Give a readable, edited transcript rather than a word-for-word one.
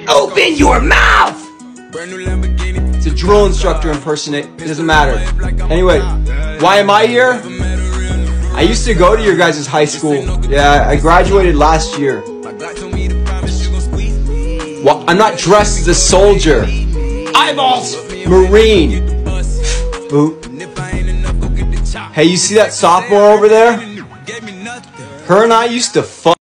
Open your mouth! It's a drill instructor impersonate. It doesn't matter. Anyway, why am I here? I used to go to your guys' high school. Yeah, I graduated last year. Well, I'm not dressed as a soldier. Eyeballs! Marine. Boot. Hey, you see that sophomore over there? Her and I used to fuck.